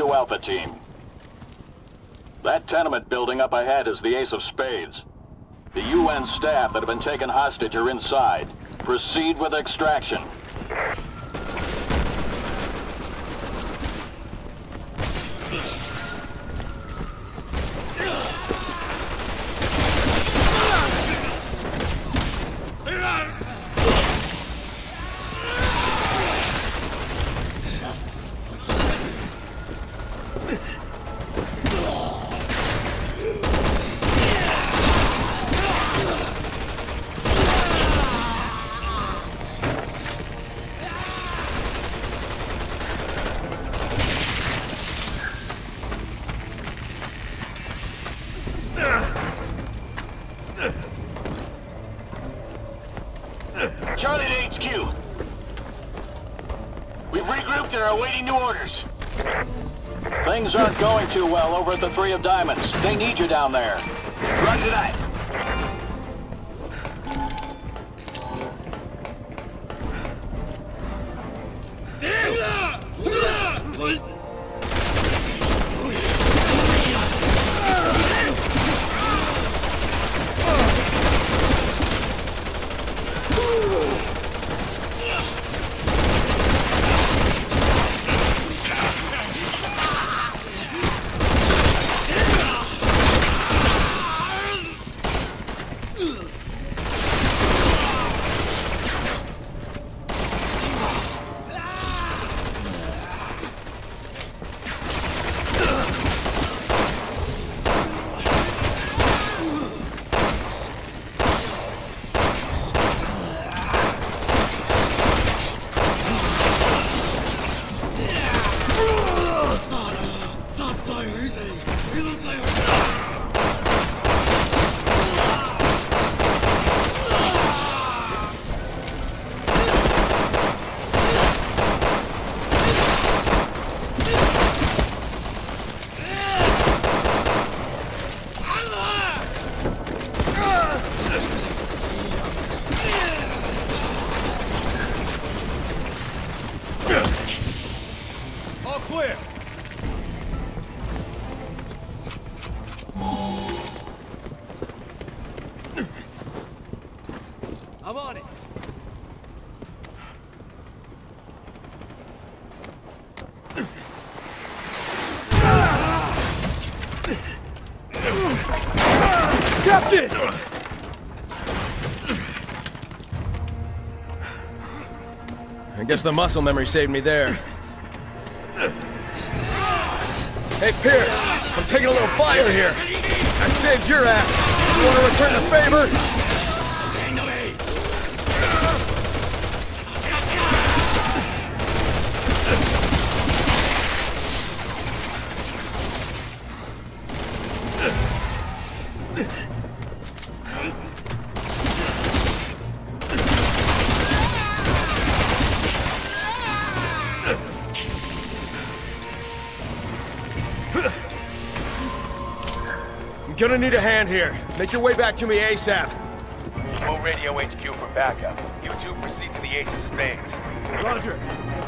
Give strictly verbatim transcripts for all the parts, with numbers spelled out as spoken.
to Alpha Team. That tenement building up ahead is the Ace of Spades. The U N staff that have been taken hostage are inside. Proceed with extraction. Charlie to H Q. We've regrouped and are awaiting new orders. Things aren't going too well over at the Three of Diamonds. They need you down there. Roger that. I'm on it. Captain! I guess the muscle memory saved me there. Hey, Pierce, I'm taking a little fire here. I saved your ass. You want to return the favor? I'm gonna need a hand here. Make your way back to me ASAP. We'll radio H Q for backup. You two proceed to the Ace of Spades. Roger.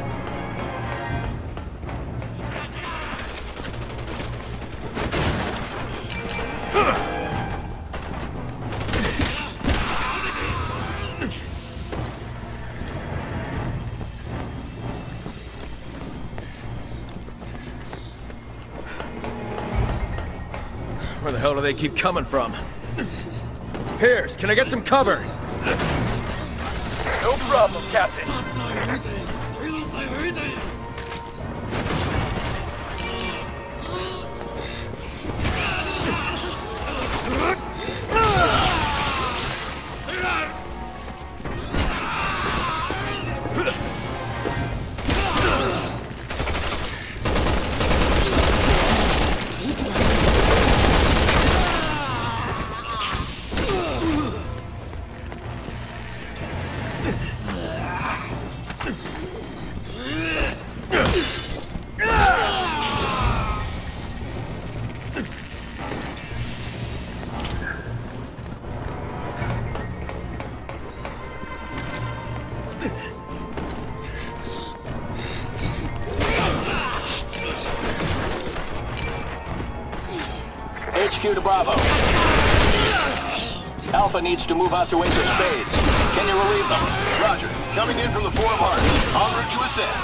Where the hell do they keep coming from? Pierce, can I get some cover? No problem, Captain. H Q to Bravo. Alpha needs to move out to Ace of Spades. Can you relieve them? Roger. Coming in from the Four of Hearts. En route to assist.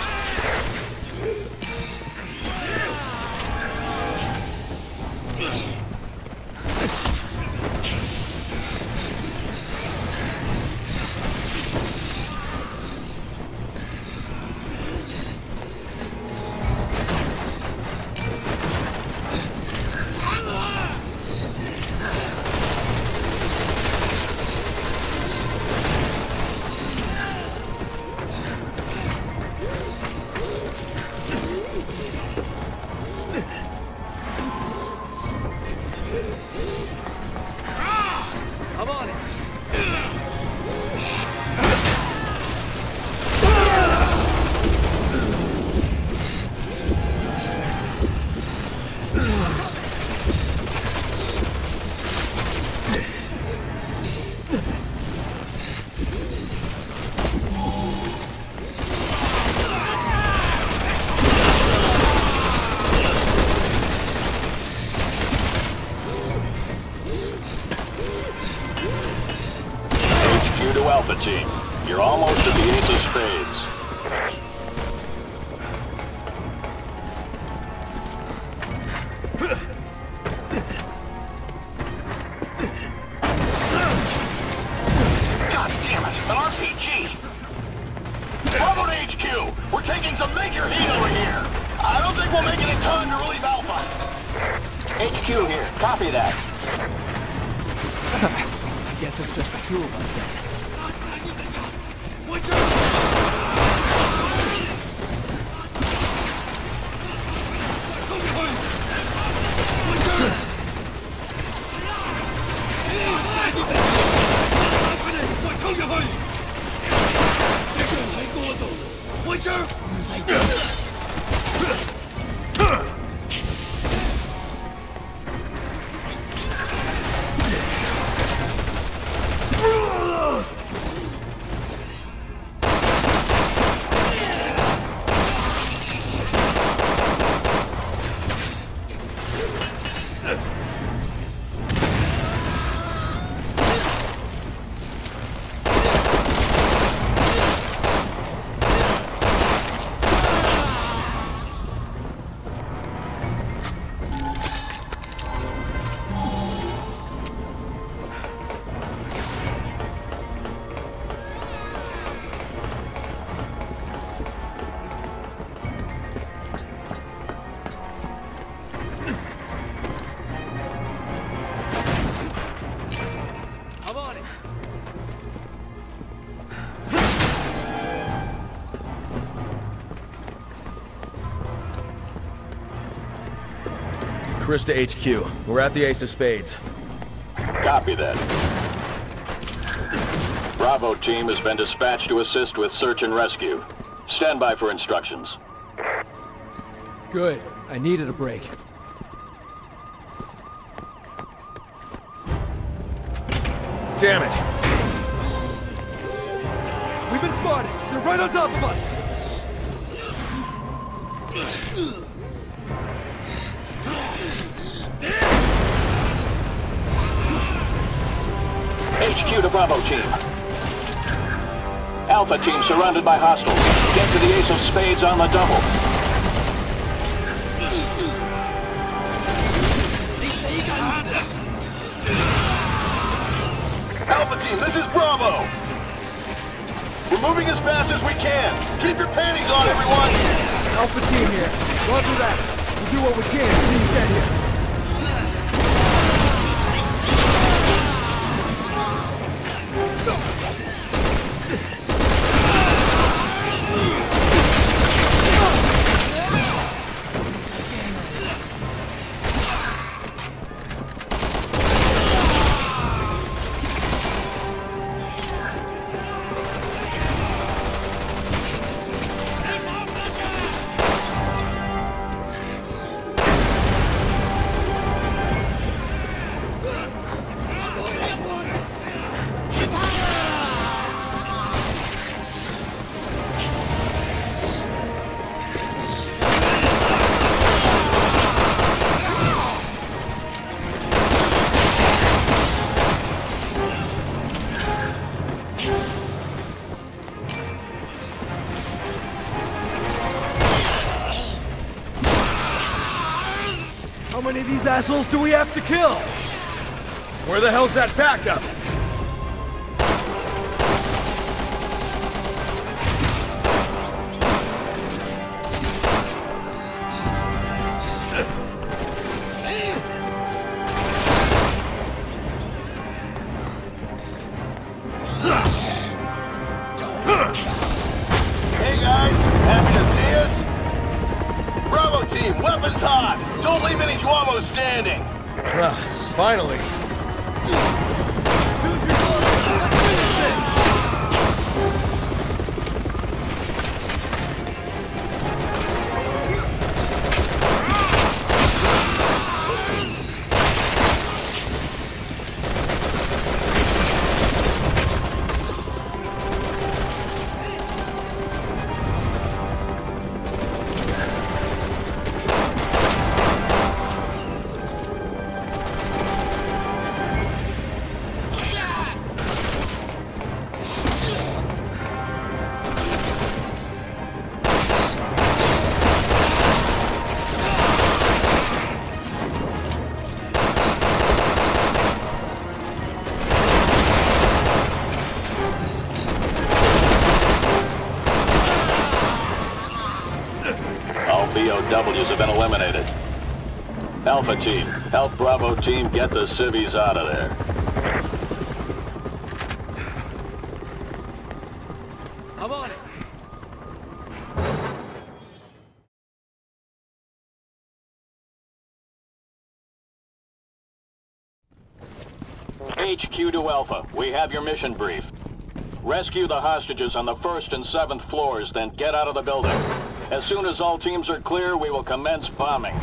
Alpha team, you're almost at the Ace of Spades. God damn it! An R P G! Bravo to H Q! We're taking some major heat over here! I don't think we'll make it in time to relieve Alpha! H Q here, copy that. I guess it's just the two of us then. Chris to H Q. We're at the Ace of Spades. Copy that. Bravo team has been dispatched to assist with search and rescue. Stand by for instructions. Good. I needed a break. Damn it! We've been spotted! They're right on top of us! H Q to Bravo team. Alpha team surrounded by hostiles. Get to the Ace of Spades on the double. Alpha team, this is Bravo! We're moving as fast as we can! Keep your panties on, everyone! Alpha team here. Roger that. We'll do what we can until you get here. How many of these assholes do we have to kill? Where the hell's that backup? Hey guys, happy to see us? Bravo team, weapons hot! Don't leave any Juamo standing! Ah, finally. B O Ws have been eliminated. Alpha team, help Bravo team get the civvies out of there. I'm on it. H Q to Alpha, we have your mission brief. Rescue the hostages on the first and seventh floors, then get out of the building. As soon as all teams are clear, we will commence bombing.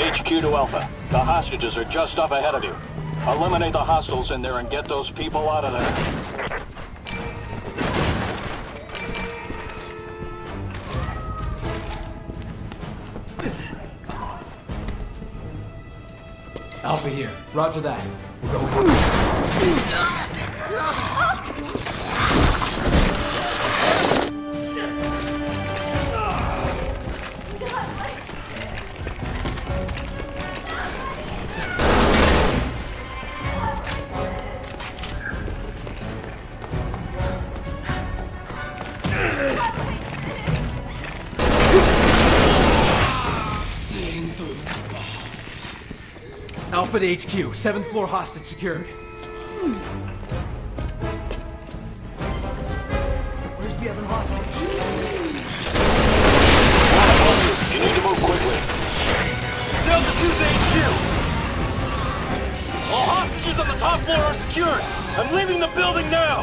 H Q to Alpha. The hostages are just up ahead of you. Eliminate the hostiles in there and get those people out of there. Alpha here. Roger that. We're going. Alpha to H Q. Seventh floor hostage secured. Where's the other hostage? You need to move quickly. Delta two to H Q! All hostages on the top floor are secured! I'm leaving the building now!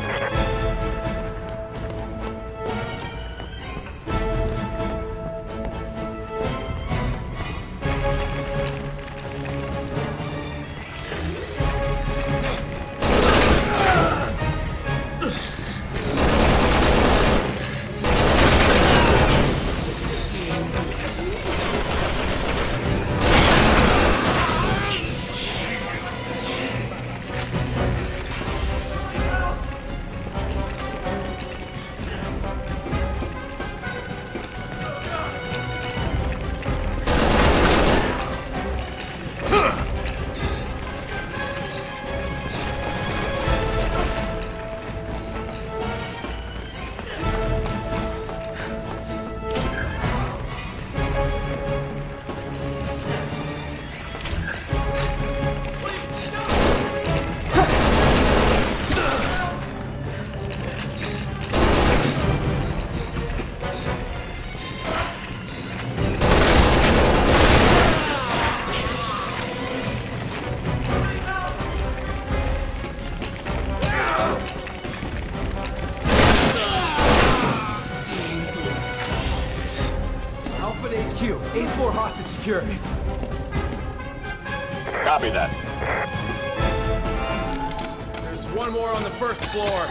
eighth floor hostage secured. Copy that. There's one more on the first floor.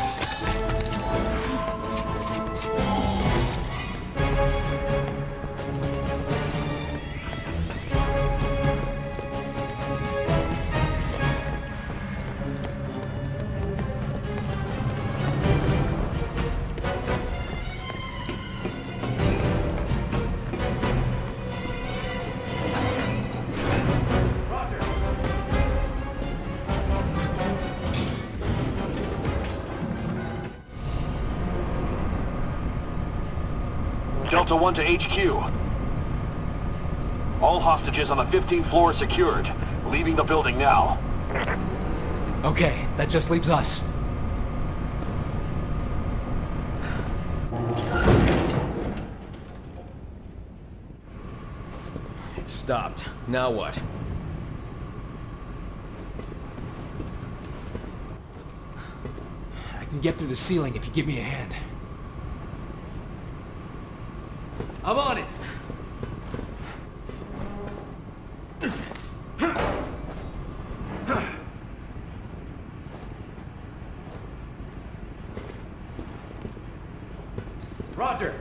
Delta one to H Q. All hostages on the fifteenth floor secured. Leaving the building now. Okay, that just leaves us. It stopped. Now what? I can get through the ceiling if you give me a hand. I'm on it! Roger!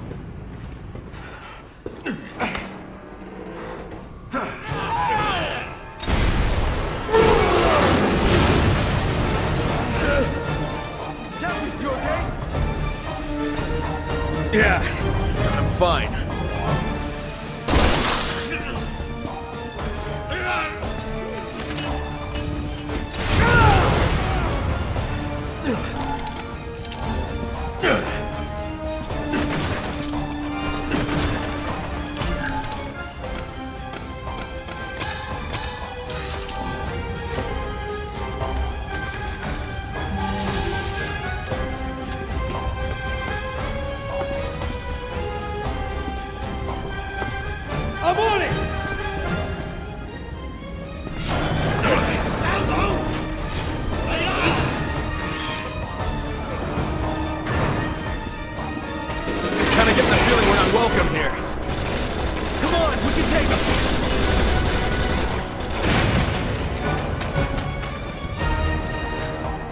Captain, you okay? Yeah, I'm fine.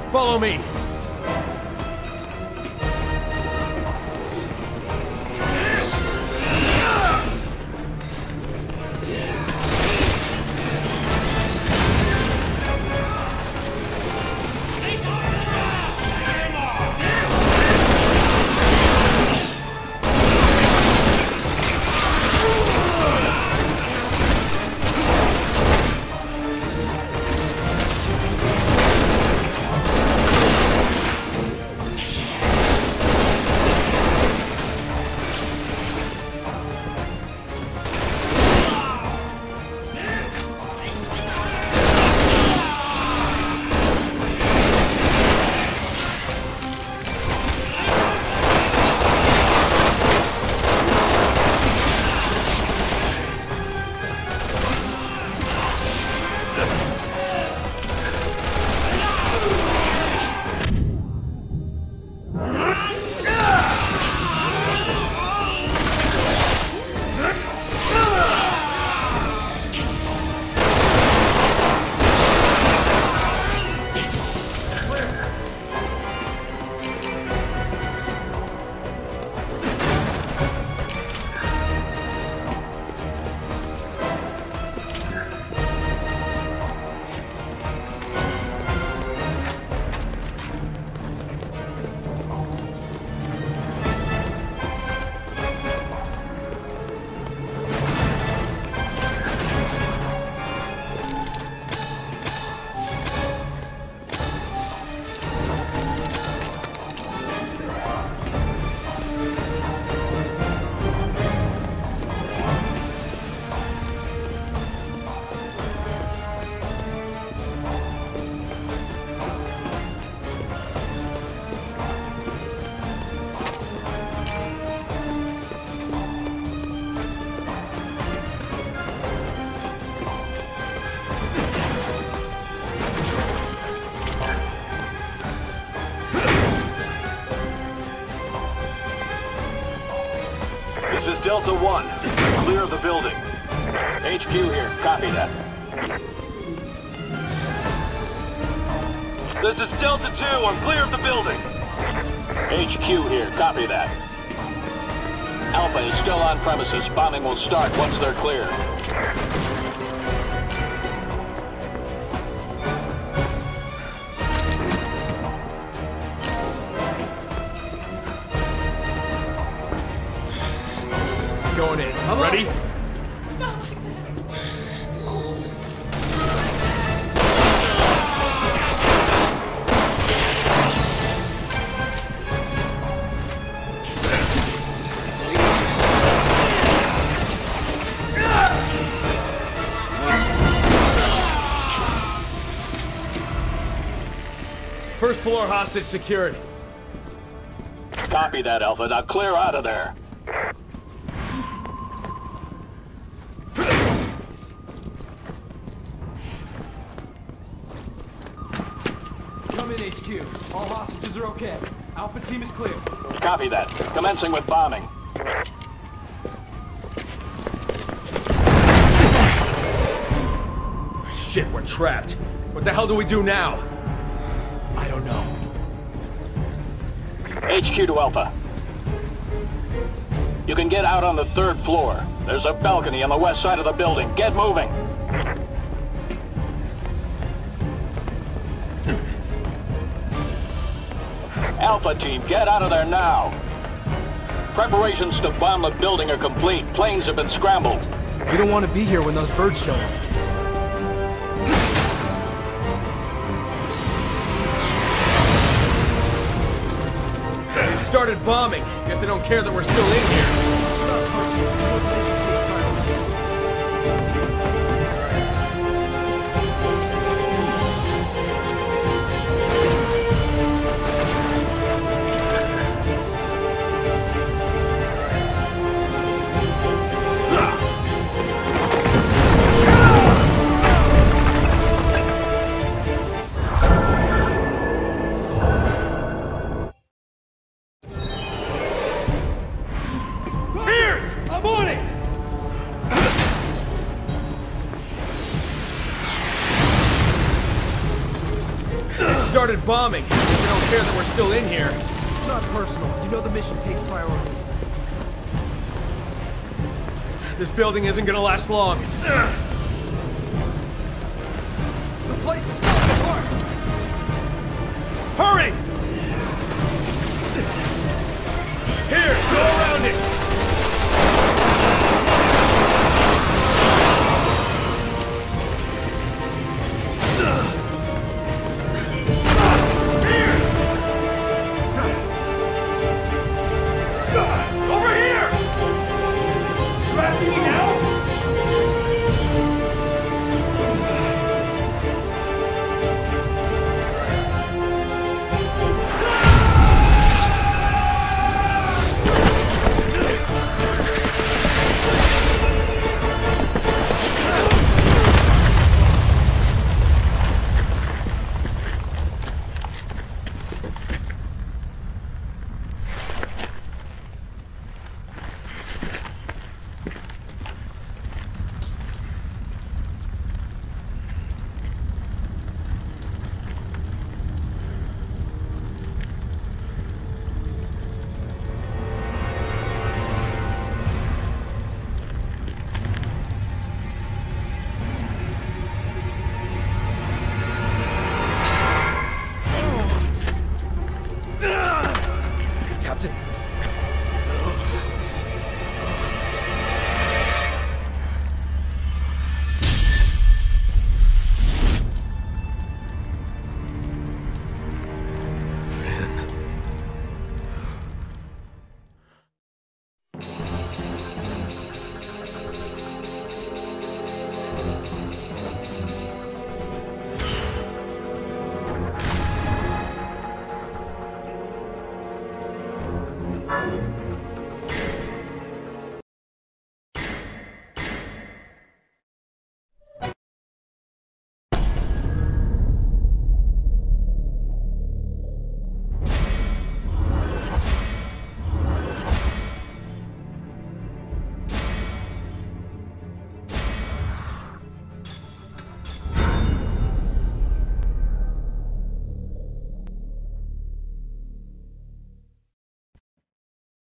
Follow me. This is Delta One. Clear of the building. H Q here. Copy that. This is Delta Two. I'm clear of the building. H Q here. Copy that. Alpha is still on premises. Bombing will start once they're clear. Going in. Come Ready? Not like this. First floor hostage secured. Copy that, Alpha. Now clear out of there. Come in, H Q. All hostages are okay. Alpha team is clear. Copy that. Commencing with bombing. Shit, we're trapped. What the hell do we do now? I don't know. H Q to Alpha. You can get out on the third floor. There's a balcony on the west side of the building. Get moving. Alpha team, get out of there now. Preparations to bomb the building are complete. Planes have been scrambled. We don't want to be here when those birds show up. They started bombing. Guess they don't care that we're still in here. They started bombing. They don't care that we're still in here. It's not personal. You know the mission takes priority. This building isn't gonna last long. The place is falling